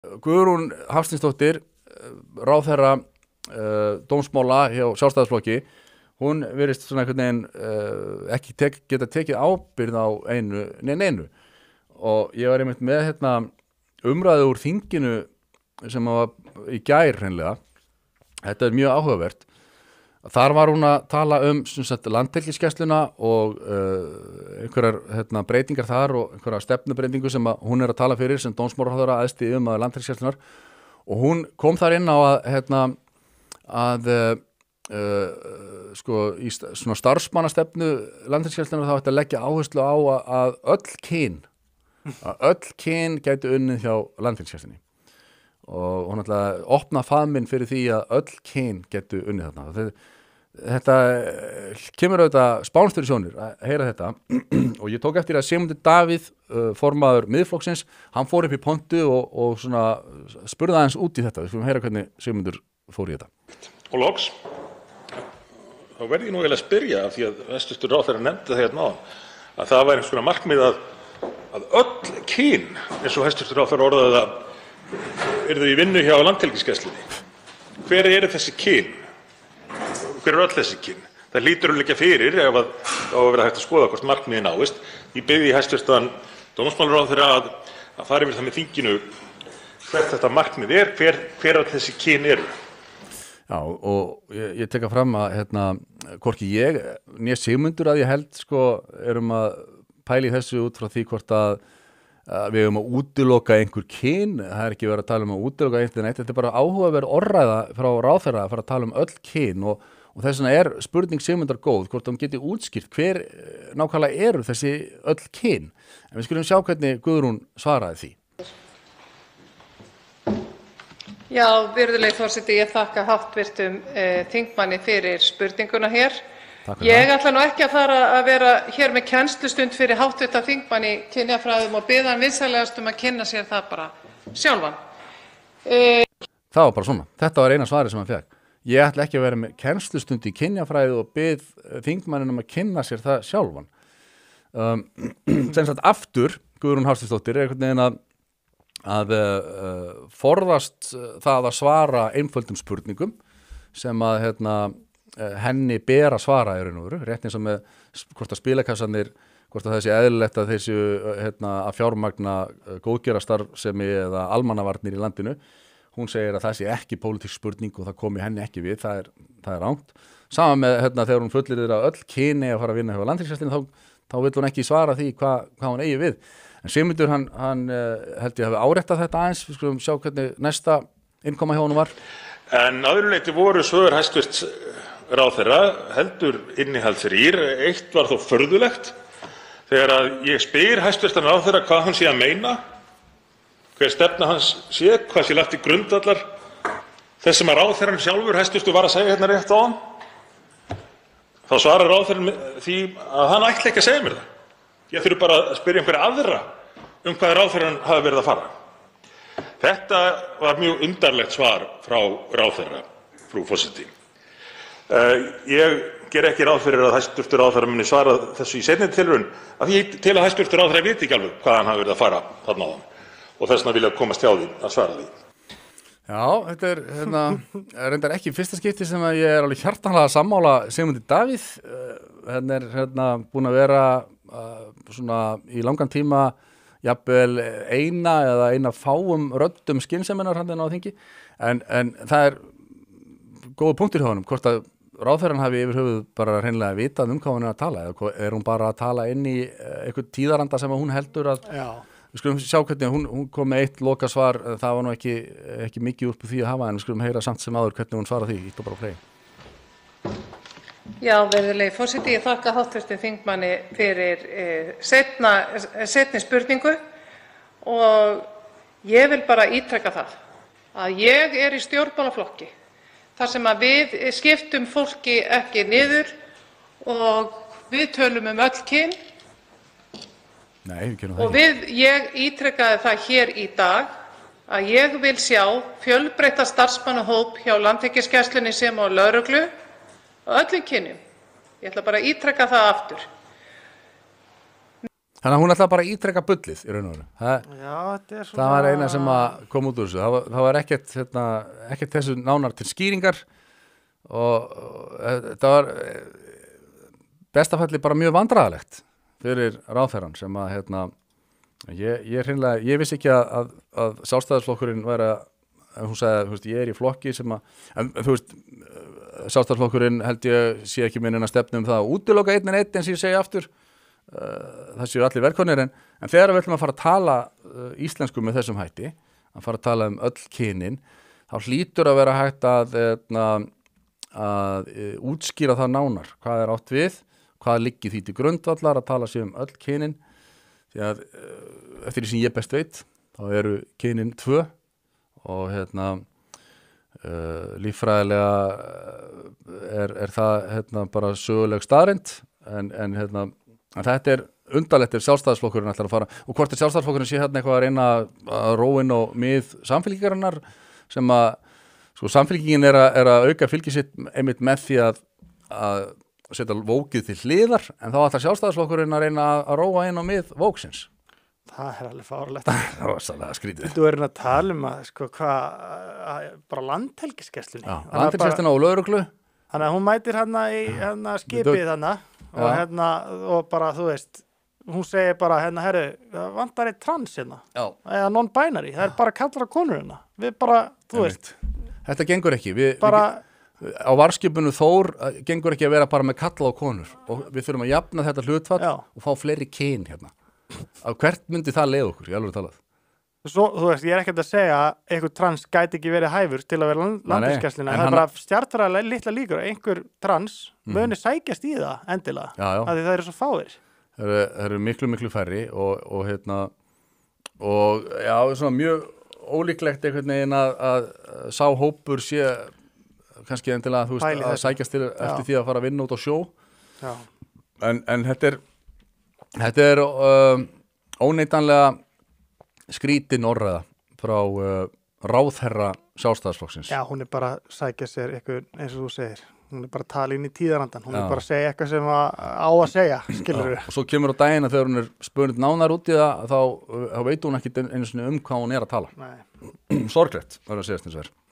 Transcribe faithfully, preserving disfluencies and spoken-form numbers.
Guðrún Hafsteinsdóttir, ráðherra uh, dómsmála hjá Sjálfstæðisflokki, hún virðist svona einhvern veginn uh, ekki tek, geta tekið ábyrgð á einu nein einu og ég var einmitt með hérna, umræðu úr þinginu sem var í gær hreinlega. Þetta er mjög áhugavert. Þar var hún að tala um landhelgisgæsluna og uh, einhverjar hérna, breytingar þar og einhverja stefnubreytingu sem hún er að tala fyrir sem dómsmálaráðherra æðsti um að landhelgisgæslunar og hún kom þar inn á að, hérna, að uh, uh, sko, í svona starfsmannastefnu landhelgisgæslunar þá ætti að leggja áherslu á að, að öll kyn að öll kyn gætu unnið hjá landhelgisgæslunni og hún ætlaði að opna faðminn fyrir því að öll kyn getu unnið þarna. Þetta, þetta kemur auðvitað spánstur í sjónir að heyra þetta og ég tók eftir að Sigmundur Davíð, uh, formaður Miðflokksins, hann fór upp í pontu og, og svona spurði aðeins út í þetta. Við skulum heyra hvernig Sigmundur fór í þetta. Og loks, þá verði ég nú eiginlega að spyrja af því að hæstvirtur ráðherra nefndi það hérna áðan að það væri einhvers konar markmið að, að öll kyn, eins og hæstvirtur ráðherra orðaði það, yrðu í vinnu hjá landhelgisgæslunni. Hver eru þessi kyn? Hver eru öll þessi kyn? Það hlýtur að liggja fyrir ef að þá að vera hægt að skoða hvort markmiðið náist. Ég biðji hæstvirtan dómsmálaráðherra að, að fara yfir það með þinginu hvert þetta markmið er, hver, hver öll þessi kyn eru. Já, og ég, ég teka fram að hérna, hvorki ég, né Sigmundur að ég held, sko, erum að pæli þessu út frá því hvort að við höfum að útiloka einhver kyn, það er ekki verið að tala um að útiloka eitt en eitt, þetta er bara áhugaverð orðræða frá ráðherra að fara að tala um öll kyn og, og þess vegna er spurning Sigmundar góð, hvort hann geti útskýrt hver nákvæmlega eru þessi öll kyn, en við skulum sjá hvernig Guðrún svaraði því. Já, virðulegi forseti, ég þakka háttvirtum eh, þingmanni fyrir spurninguna hér. Ég ætla nú ekki að fara að vera hér með kennslustund fyrir háttvirta þingmann í kynjafræðum og biðja hann vinsamlegast um að kynna sér það bara sjálfan. E... Það var bara svona. Þetta var eina svari sem hann fekk. Ég ætla ekki að vera með kennslustund í kynjafræði og bið þingmannin um að kynna sér það sjálfan. Um, sem sagt aftur, Guðrún Hafsteinsdóttir er einhvern veginn að, að uh, forðast það að svara einföldum spurningum sem að hérna henni ber að svara í raun og veru, rétt eins og með hvort að spilakassanir, hvort að það sé eðlilegt að þeir séu hérna, að fjármagna góðgerastarfsemi eða almannavarnir í landinu. Hún segir að það sé ekki pólitísk spurning og það komi henni ekki við, það er, það er rangt. Saman með hérna, þegar hún fullir að öll kyni að fara að vinna hjá landhelgisgæslunni, þá, þá vil hún ekki svara því hvað, hvað hún eigi við. En Sigmundur, hann, hann held ég hafi áréttað þetta aðeins, við skulum sjá hvernig næsta innkoma hjá honum var. En að öðru leyti voru svör hæstvirts ráðherra heldur innihaldsrýr. Eitt var þó furðulegt þegar að ég spyr hæstvirtan ráðherra hvað hann sé að meina, hver stefna hans sé, hvað sé lagt til grundvallar þess sem að ráðherrann sjálfur hæstvirtur var að segja hérna rétt áðan. Þá svarar ráðherrann því að hann ætli ekki að segja mér það. Ég þurfi bara að spyrja einhverja aðra um hvað ráðherrann hafi verið að fara. Þetta var mjög undarlegt svar frá ráðherra, frú forseti. Uh, ég ger ekki ráð fyrir að hæstvirtur ráðherra muni svara þessu í seinni tilraun af því til að hæstvirtur ráðherra viti ekki alveg hvað hann hafi verið að fara þarna áðan og þess vegna vilja komast hjá því að svara því. Já, þetta er hérna, reyndar ekki fyrsta skipti sem að ég er alveg hjartanlega sammála Sigmundi Davíð. Uh, hann er hérna búin að vera uh, svona í langan tíma jafnvel eina eða eina fáum röddum skynseminnar hann á þingi en, en það er góða punktur hjá honum, hvort að ráðherrann hafi yfir höfuð bara hreinlega vitað um hvað hún er að tala eða er hún bara að tala inn í eitthvað tíðaranda sem hún heldur að Já. Við skulum sjá hvernig hún, hún kom með eitt loka svar, það var nú ekki, ekki mikið upp því að hafa en við skulum heyra samt sem áður hvernig hún svara því, ítt og bara play. Já, virðulegi forseti, ég þakka háttvirtum þingmanni fyrir eh, seinna, seinni spurningu og ég vil bara ítreka það að ég er í stjórnmálaflokki þar sem að við skiptum fólki ekki niður og við tölum um öll kyn. Nei, við gerum það ekki. Og við, ég ítrekaði það hér í dag að ég vil sjá fjölbreytta starfsmannahóp hjá Landhelgisgæslunni sem og lögreglu á öllum kynjum. Ég ætla bara að ítreka það aftur. Þannig að hún ætlaði bara að ítreka bullið í raun og veru. Það, Já, þetta er svona... það var eina sem að kom út úr þessu. Það var, það var ekkert, hérna, ekkert þessu nánar til skýringar og, og það var bestafalli bara mjög vandræðalegt fyrir ráðherrann sem að, hérna, ég, ég, hreinlega, ég vissi ekki að, að, að Sjálfstæðisflokkurinn væri að, hún sagði, þú veist, ég er í flokki sem að, en þú veist, Sjálfstæðisflokkurinn held ég sé ekki minna stefnu um það að útiloka einn en einn eins og ég segi aftur. Það séu allir velkomnir en, en þegar við ætlum að fara að tala uh, íslensku með þessum hætti, að fara að tala um öll kynin, þá hlýtur að vera hægt að, að, að uh, útskýra það nánar, hvað er átt við, hvað liggi því til grundvallar að tala sér um öll kynin, því að uh, eftir því sem ég best veit, þá eru kynin tvö og hérna uh, líffræðilega er, er það hérna bara söguleg staðreynd en, en hérna en þetta er undarlegt ef Sjálfstæðisflokkurinn ætlar að fara og hvort er Sjálfstæðisflokkurinn sé hérna eitthvað að reyna að róin og mið samfylkingarinnar sem að sko samfylkingin er að, er að auka fylgi sitt einmitt með því að, að setja vókið til hliðar en þá ætlar Sjálfstæðisflokkurinn að reyna að róa inn á mið vóksins. Það er alveg fárlegt. Það var sannlega skrítið. Þú erum að tala um að sko hvað bara landhelgisgæslunni. Já, landhelgisgæsluna og lögreglu. Þannig að hún mætir hérna í hérna skipið hérna og ja. hérna og bara þú veist hún segir bara hérna herru það vantar eitt trans hérna Já. eða non-binary það er bara kallar á konur hérna við bara þú veist þetta gengur ekki við, bara, við, á varskipinu Þór gengur ekki að vera bara með kalla á konur og við þurfum að jafna þetta hlutfall Já. og fá fleiri kyn hérna á hvert myndi það leið okkur ég alveg talað Svo, þú veist, ég er ekkert að segja að einhver trans gæti ekki verið hæfur til að vera landhelgisgæsluna. Það er bara stjartfræðilega litla líkur að einhver trans mm. muni sækjast í það endilega. Já, já. Af því það eru svo fáir. Það eru, það eru miklu, miklu færri og, og hérna, og já, svona mjög ólíklegt einhvern veginn að, að sá hópur sé kannski endilega, þú veist, Pæli að þetta. sækjast til eftir já. því að fara að vinna út á sjó. Já. En, en þetta er, þetta er um, óneitanlega skrítin orðræða frá uh, ráðherra Sjálfstæðisflokksins. Já, hún er bara að sækja sér eitthvað eins og þú segir. Hún er bara að tala inn í tíðarandan. Hún Já. er bara að segja eitthvað sem að, á að segja, skilur við. Og svo kemur á daginn að þegar hún er spunnit nánar út í það, þá, þá veit hún ekki einu sinni um hvað hún er að tala. Nei. Sorglegt, það er að segja þess að vera.